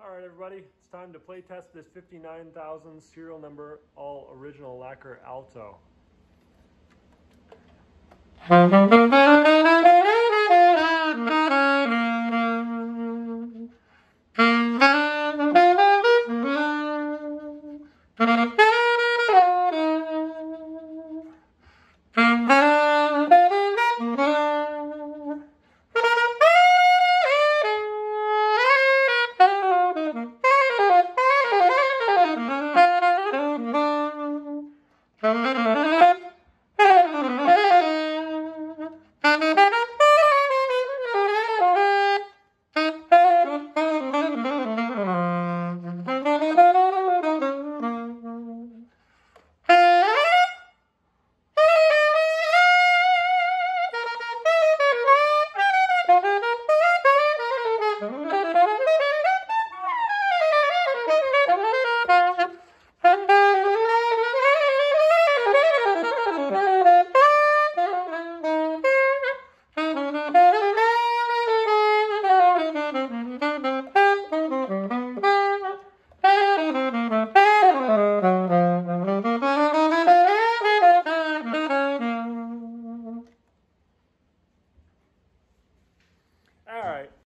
Alright everybody, it's time to play test this 59,000 serial number all original Lacquer Alto.